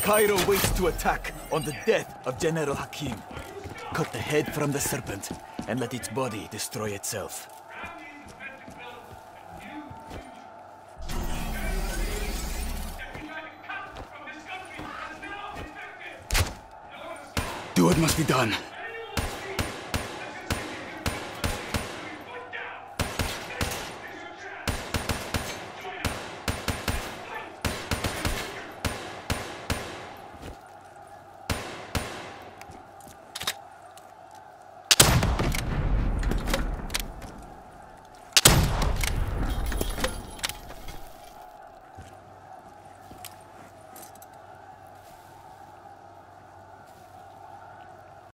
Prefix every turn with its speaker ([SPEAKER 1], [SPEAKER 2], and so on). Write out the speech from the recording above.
[SPEAKER 1] Cairo waits to attack on the death of General Hakim. Cut the head from the serpent and let its body destroy itself. Do what must be done.